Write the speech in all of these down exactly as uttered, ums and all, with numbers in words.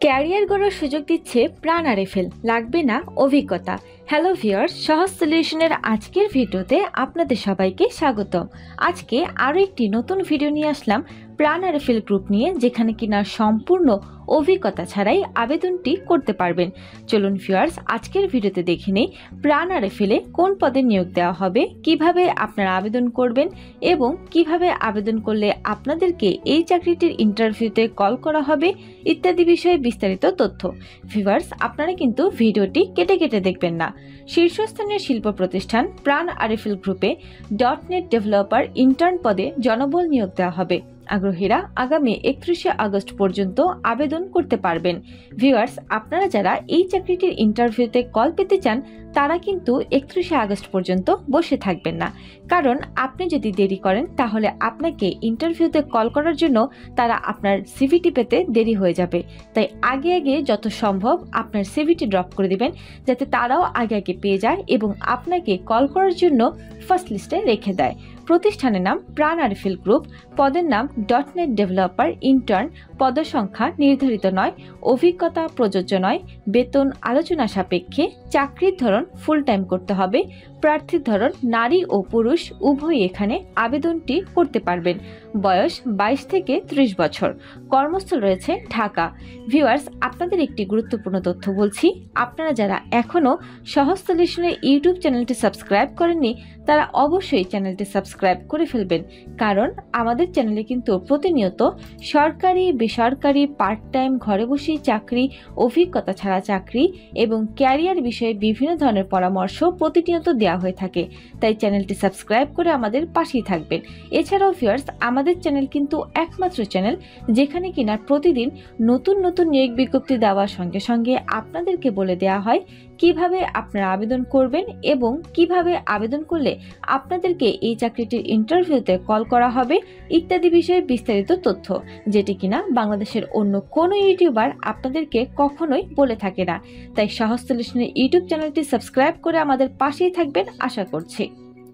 Career গড়ার সুযোগ দিচ্ছে প্রাণ আরএফএল, লাগবে না অভিজ্ঞতা। হ্যালো ভিউয়ার্স, সহজ সলিউশনের আজকের ভিডিওতে আপনাদের সবাইকে স্বাগতম। আজকে আরও একটি নতুন ভিডিও নিয়ে আসলাম প্রাণ আরএফএল গ্রুপ নিয়ে, যেখানে কিনা সম্পূর্ণ অভিজ্ঞতা ছাড়াই আবেদনটি করতে পারবেন। চলুন ভিউয়ার্স, আজকের ভিডিওতে দেখে নেই প্রাণ আরএফএলে কোন পদে নিয়োগ দেওয়া হবে, কিভাবে আপনারা আবেদন করবেন এবং কিভাবে আবেদন করলে আপনাদেরকে এই চাকরিটির ইন্টারভিউতে কল করা হবে ইত্যাদি বিষয়ে বিস্তারিত তথ্য। ভিউয়ার্স, আপনারা কিন্তু ভিডিওটি কেটে কেটে দেখবেন না। শীর্ষস্থানীয় শিল্প প্রতিষ্ঠান প্রাণ আরএফএল গ্রুপে ডট নেট ডেভেলপার ইন্টার্ন পদে জনবল নিয়োগ দেওয়া হবে। আগ্রহীরা আগামী একত্রিশে আগস্ট পর্যন্ত আবেদন করতে পারবেন। ভিউয়ার্স, আপনারা যারা এই চাকরিটির ইন্টারভিউতে কল পেতে চান তারা কিন্তু একত্রিশে আগস্ট পর্যন্ত বসে থাকবেন না, কারণ আপনি যদি দেরি করেন তাহলে আপনাকে ইন্টারভিউতে কল করার জন্য তারা আপনার সিভিটি পেতে দেরি হয়ে যাবে। তাই আগে আগে যত সম্ভব আপনার সিভিটি ড্রপ করে দিবেন, যাতে তারাও আগে আগে পেয়ে যায় এবং আপনাকে কল করার জন্য ফার্স্ট লিস্টে রেখে দেয়। প্রতিষ্ঠানের নাম প্রাণ আরএফএল গ্রুপ, পদের নাম ডট নেট ডেভেলপার ইন্টার্ন, পদসংখ্যা নির্ধারিত নয়, অভিজ্ঞতা প্রযোজ্য নয়, বেতন আলোচনা সাপেক্ষে, চাকরির ধরন ফুল টাইম করতে হবে, প্রার্থীর ধরন নারী ও পুরুষ উভয়ই এখানে আবেদনটি করতে পারবেন। বয়স বাইশ থেকে ত্রিশ বছর, কর্মস্থল রয়েছে ঢাকা। ভিউয়ার্স, আপনাদের একটি গুরুত্বপূর্ণ তথ্য বলছি, আপনারা যারা এখনও সহজ সলিউশনের ইউটিউব চ্যানেলটি সাবস্ক্রাইব করেননি তারা অবশ্যই চ্যানেলটি সাবস্ক্রাইব করে ফেলবেন, কারণ আমাদের চ্যানেলে কিন্তু প্রতিনিয়ত সরকারি বেসরকারি পার্ট টাইম ঘরে বসেই চাকরি, অভিজ্ঞতা ছাড়া চাকরি এবং ক্যারিয়ার বিষয়ে বিভিন্ন ধরনের পরামর্শ প্রতিনিয়ত দেওয়া হয়ে থাকে। তাই চ্যানেলটি সাবস্ক্রাইব করে আমাদের পাশেই থাকবেন। এছাড়াও ভিউয়ার্স, আমাদের চ্যানেল কিন্তু একমাত্র চ্যানেল যেখানে কিনা প্রতিদিন নতুন নতুন নিয়োগ বিজ্ঞপ্তি দেওয়ার সঙ্গে সঙ্গে আপনাদেরকে বলে দেওয়া হয় কিভাবে আপনারা আবেদন করবেন এবং কিভাবে আবেদন করলে আপনাদেরকে এই চাকরিটির ইন্টারভিউতে কল করা হবে ইত্যাদি বিষয়ে বিস্তারিত তথ্য, যেটি কিনা বাংলাদেশের অন্য কোনো ইউটিউবার আপনাদেরকে কখনোই বলে থাকে না। তাই সহজ সলিউশনের ইউটিউব চ্যানেলটি সাবস্ক্রাইব করে আমাদের পাশেই থাকবেন আশা করছি।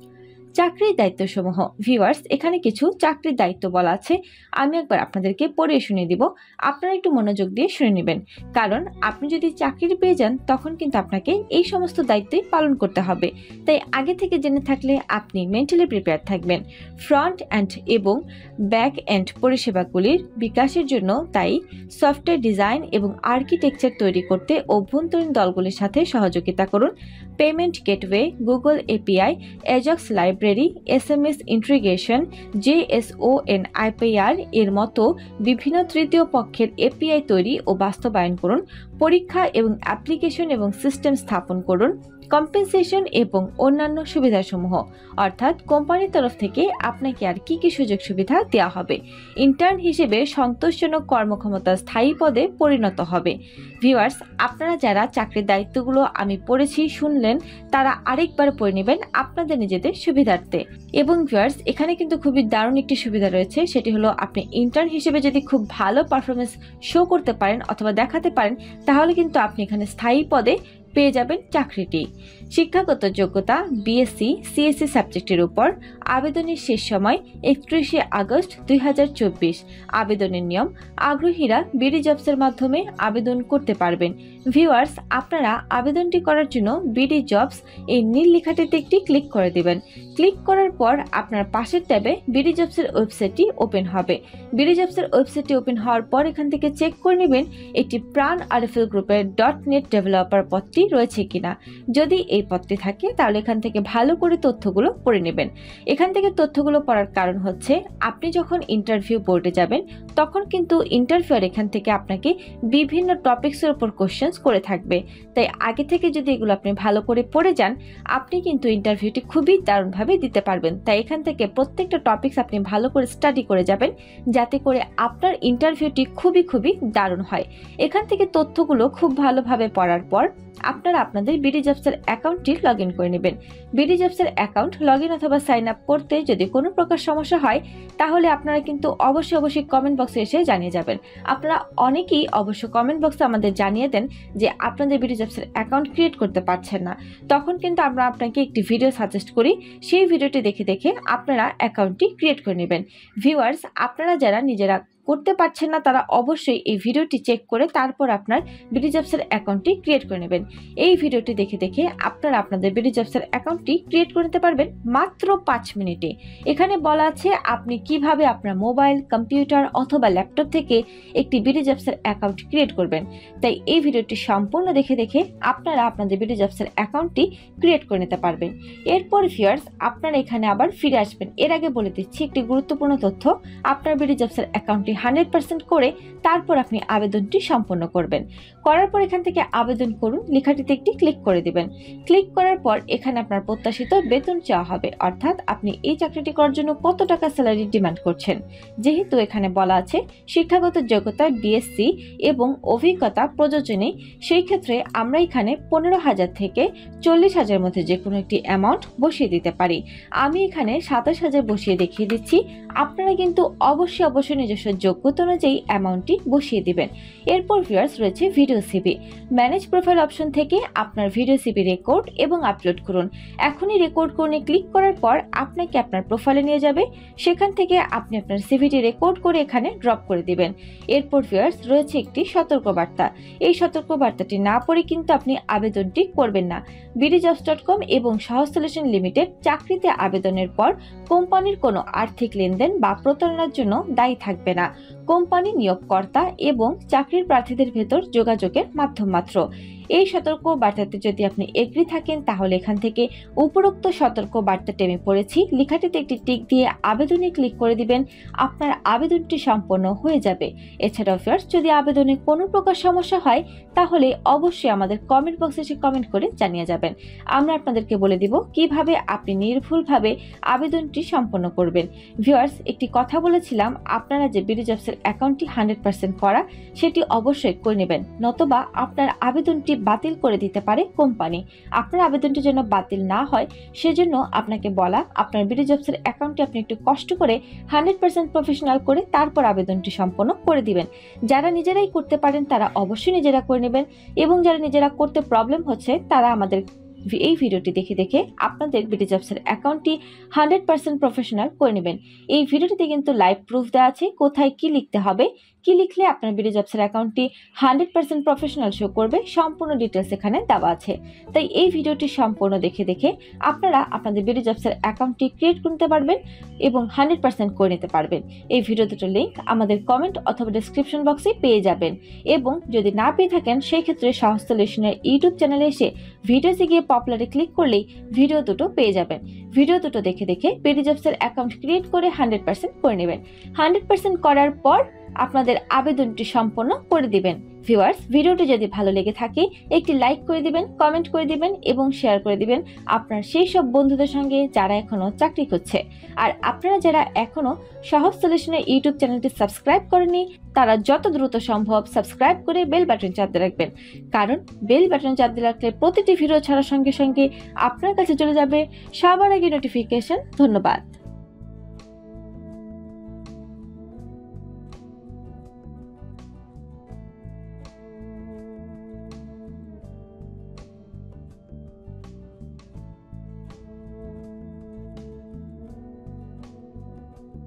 চাকরির দায়িত্বসমূহ। ভিউয়ার্স, এখানে কিছু চাকরির দায়িত্ব বলা আছে, আমি একবার আপনাদেরকে পড়ে শুনিয়ে দিব, আপনারা একটু মনোযোগ দিয়ে শুনে নেবেন, কারণ আপনি যদি চাকরি পেয়ে যান তখন কিন্তু আপনাকে এই সমস্ত দায়িত্বই পালন করতে হবে। তাই আগে থেকে জেনে থাকলে আপনি মেন্টালি প্রিপেয়ার থাকবেন। ফ্রন্ট এন্ড এবং ব্যাক এন্ড পরিষেবাগুলির বিকাশের জন্য তাই সফটওয়্যার ডিজাইন এবং আর্কিটেকচার তৈরি করতে অভ্যন্তরীণ দলগুলির সাথে সহযোগিতা করুন। Payment gateway, Google API, AJAX library, S M S integration, JSON IPR এর মতো বিভিন্ন তৃতীয় পক্ষের এপিআই তৈরি ও বাস্তবায়ন করুন। পরীক্ষা এবং অ্যাপ্লিকেশন এবং সিস্টেম স্থাপন করুন। কম্পেনসেশন এবং অন্যান্য সুবিধাসমূহ, অর্থাৎ কোম্পানির তরফ থেকে আপনাকে আর কি কি সুযোগ সুবিধা দেওয়া হবে। ইন্টার্ন হিসেবে সন্তোষজনক কর্মক্ষমতা স্থায়ী পদে পরিণত হবে। ভিউয়ার্স, আপনারা যারা চাকরির দায়িত্বগুলো আমি পড়েছি শুনলেন তারা আরেকবার পড়ে নেবেন আপনাদের নিজেদের সুবিধার্থে। এবং ভিউয়ার্স, এখানে কিন্তু খুবই দারুণ একটি সুবিধা রয়েছে, সেটি হলো আপনি ইন্টার্ন হিসেবে যদি খুব ভালো পারফরমেন্স শো করতে পারেন অথবা দেখাতে পারেন তাহলে কিন্তু আপনি এখানে স্থায়ী পদে পেয়ে যাবেন চাকরিটি। শিক্ষাগত যোগ্যতা বিএসসি সিএসসি সাবজেক্টের উপর। আবেদনের শেষ সময় একত্রিশে আগস্ট দুই হাজার চব্বিশ। আবেদনের নিয়ম, আগ্রহীরা বিডি জবসের মাধ্যমে আবেদন করতে পারবেন। ভিউয়ার্স, আপনারা আবেদনটি করার জন্য বিডি জবস এই নীল লেখাটিতে একটি ক্লিক করে দেবেন। ক্লিক করার পর আপনার পাশের ট্যাবে বিডি জবসের ওয়েবসাইটটি ওপেন হবে। বিডি জবসের ওয়েবসাইটটি ওপেন হওয়ার পর এখান থেকে চেক করে নেবেন একটি প্রাণ আরএফএল গ্রুপের ডট নেট ডেভেলপার পদটি রয়েছে কিনা। যদি এই পদটি থাকে তাহলে এখান থেকে ভালো করে তথ্যগুলো পড়ে নেবেন। এখান থেকে তথ্যগুলো পড়ার কারণ হচ্ছে আপনি যখন ইন্টারভিউ বোর্ডে যাবেন তখন কিন্তু ইন্টারভিউয়ার এখান থেকে আপনাকে বিভিন্ন টপিকসের উপর কোশ্চেন্স করে থাকবে। তাই আগে থেকে যদি এগুলো আপনি ভালো করে পড়ে যান আপনি কিন্তু ইন্টারভিউটি খুবই দারুণভাবে দিতে পারবেন। তাই এখান থেকে প্রত্যেকটা টপিকস আপনি ভালো করে স্টাডি করে যাবেন, যাতে করে আপনার ইন্টারভিউটি খুবই খুবই দারুণ হয়। এখান থেকে তথ্যগুলো খুব ভালোভাবে পড়ার পর আপনারা আপনাদের বিডি জবসের অ্যাকাউন্টটি লগ ইন করে নেবেন। বিডি জবসের অ্যাকাউন্ট লগ ইন অথবা সাইন আপ করতে যদি কোনো প্রকার সমস্যা হয় তাহলে আপনারা কিন্তু অবশ্যই অবশ্যই কমেন্ট বক্সে এসে জানিয়ে যাবেন। আপনারা অনেকেই অবশ্য কমেন্ট বক্সে আমাদের জানিয়ে দেন যে আপনাদের বিডি জবসের অ্যাকাউন্ট ক্রিয়েট করতে পারছেন না, তখন কিন্তু আমরা আপনাকে একটি ভিডিও সাজেস্ট করি, সেই ভিডিওটি দেখে দেখে আপনারা অ্যাকাউন্টটি ক্রিয়েট করে নেবেন। ভিউয়ার্স, আপনারা যারা নিজেরা করতে পারছেন না তারা অবশ্যই এই ভিডিওটি চেক করে তারপর আপনার বিডি জবসের অ্যাকাউন্টটি ক্রিয়েট করে নেবেন। এই ভিডিওটি দেখে দেখে আপনারা আপনাদের বিডি জবসের অ্যাকাউন্টটি ক্রিয়েট করে নিতে পারবেন মাত্র পাঁচ মিনিটে। এখানে বলা আছে আপনি কিভাবে আপনার মোবাইল, কম্পিউটার অথবা ল্যাপটপ থেকে একটি বিডি জবসের অ্যাকাউন্ট ক্রিয়েট করবেন। তাই এই ভিডিওটি সম্পূর্ণ দেখে দেখে আপনারা আপনাদের বিডি জবসের অ্যাকাউন্টটি ক্রিয়েট করে নিতে পারবেন। এরপর ভিউয়ার্স আপনারা এখানে আবার ফিরে আসবেন। এর আগে বলে দিচ্ছি একটি গুরুত্বপূর্ণ তথ্য, আপনার বিডি জবসের অ্যাকাউন্টটি হান্ড্রেড পার্সেন্ট করে তারপর আপনি আবেদনটি সম্পন্ন করবেন। করার পর এখান থেকে আবেদন করুন লেখাটিতে একটি ক্লিক করে দিবেন। ক্লিক করার পর এখানে আপনার প্রত্যাশিত বেতন চাওয়া হবে, অর্থাৎ আপনি এই চাকরিটি করার জন্য কত টাকা স্যালারি ডিমান্ড করছেন। যেহেতু এখানে বলা আছে শিক্ষাগত যোগ্যতা বিএসসি এবং অভিজ্ঞতা প্রযোজ্য নেই, সেই ক্ষেত্রে আমরা এখানে পনেরো হাজার থেকে চল্লিশ হাজারের মধ্যে যে কোনো একটি অ্যামাউন্ট বসিয়ে দিতে পারি। আমি এখানে সাতাশ হাজার বসিয়ে দেখিয়ে দিচ্ছি। আপনারা কিন্তু অবশ্যই অবশ্যই নিজস্ব যোগ্যতা অনুযায়ী অ্যামাউন্টটি বসিয়ে দিবেন। এরপর ভিউয়ার্স রয়েছে video CV. Manage profile option থেকে আপনার ভিডিও সিভি রেকর্ড এবং আপলোড করুন। এখনই রেকর্ড করে ক্লিক করার পর আপনাকে আপনার প্রোফাইলে নিয়ে যাবে, সেখান থেকে আপনি আপনার সিভিটি রেকর্ড করে এখানে ড্রপ করে দিবেন। এরপর ভিউয়ার্স রয়েছে একটি সতর্কবার্তা। এই সতর্কবার্তাটি না পড়ে কিন্তু আপনি আবেদনটি করবেন না। বিডি জবস ডট কম এবং সহজ সলিউশন লিমিটেড চাকরিতে আবেদনের পর কোম্পানির কোনো আর্থিক লেনদেন বা প্রতারণার জন্য দায়ী থাকবে না। কোম্পানি নিয়োগকর্তা এবং চাকরির প্রার্থীদের ভেতর যোগাযোগের মাধ্যম মাত্র। এই সতর্ক বার্তাতে যদি আপনি এগ্রি থাকেন তাহলে এখান থেকে উপরোক্ত সতর্ক বার্তাটি আমি পড়েছি লেখাটিতে একটি টিক দিয়ে আবেদনে ক্লিক করে দিবেন। আপনার আবেদনটি সম্পন্ন হয়ে যাবে। এছাড়াও ভিউয়ার্স যদি আবেদনে কোনো প্রকার সমস্যা হয় তাহলে অবশ্যই আমাদের কমেন্ট বক্সে এসে কমেন্ট করে জানিয়ে যাবেন। আমরা আপনাদেরকে বলে দিব কিভাবে আপনি নির্ভুলভাবে আবেদনটি সম্পন্ন করবেন। ভিউয়ার্স একটি কথা বলেছিলাম, আপনারা যে বিডি জবসের অ্যাকাউন্টটি হান্ড্রেড পার্সেন্ট করা সেটি অবশ্যই করে নেবেন, নতবা আপনার আবেদনটি বাতিল করে দিতে পারে কোম্পানি। আপনার আবেদনটি যেন বাতিল না হয় সেজন্য আপনাকে বলা আপনার বিডি জবসের অ্যাকাউন্টটি আপনি একটু কষ্ট করে হান্ড্রেড পার্সেন্ট প্রফেশনাল করে তারপর আবেদনটি সম্পন্ন করে দিবেন। যারা নিজেরাই করতে পারেন তারা অবশ্যই নিজেরা করে নেবেন, এবং যারা নিজেরা করতে প্রবলেম হচ্ছে তারা আমাদের এই ভিডিওটি দেখে দেখে আপনাদের বিডি জবসের অ্যাকাউন্টটি হান্ড্রেড পার্সেন্ট প্রফেশনাল করে নেবেন। এই ভিডিওটিতে কিন্তু লাইভ প্রুফ দেওয়া আছে কোথায় কি লিখতে হবে, কি লিখলে আপনার বিডি জবসের অ্যাকাউন্টটি হান্ড্রেড পার্সেন্ট প্রফেশনাল শো করবে, সম্পূর্ণ ডিটেলস এখানে দেওয়া আছে। তাই এই ভিডিওটি সম্পূর্ণ দেখে দেখে আপনারা আপনাদের বিডি জবসের অ্যাকাউন্টটি ক্রিয়েট করতে পারবেন এবং হান্ড্রেড পার্সেন্ট করে নিতে পারবেন। এই ভিডিও দুটোর লিঙ্ক আমাদের কমেন্ট অথবা ডিসক্রিপশন বক্সে পেয়ে যাবেন, এবং যদি না পেয়ে থাকেন সেই ক্ষেত্রে সহজ সলিউশনের ইউটিউব চ্যানেলে এসে ভিডিওতে গিয়ে পপুলারে ক্লিক করলেই ভিডিও দুটো পেয়ে যাবেন। ভিডিও দুটো দেখে দেখে বিডি জবসের অ্যাকাউন্ট ক্রিয়েট করে হান্ড্রেড পার্সেন্ট করে নেবেন। হান্ড্রেড পার্সেন্ট করার পর আপনাদের আবেদনটি সম্পন্ন করে দিবেন। ভিউয়ার্স ভিডিওটি যদি ভালো লেগে থাকে একটি লাইক করে দিবেন, কমেন্ট করে দিবেন এবং শেয়ার করে দিবেন আপনার সেই সব বন্ধুদের সঙ্গে যারা এখনো চাকরি করছে। আর আপনারা যারা এখনো সহজ সলিউশনের ইউটিউব চ্যানেলটি সাবস্ক্রাইব করেননি তারা যত দ্রুত সম্ভব সাবস্ক্রাইব করে বেল বাটন চাপ দিয়ে রাখবেন, কারণ বেল বাটন চাপ দিয়ে রাখলে প্রতিটি ভিডিও ছাড়ার সঙ্গে সঙ্গে আপনার কাছে চলে যাবে সবার আগে নোটিফিকেশন। ধন্যবাদ।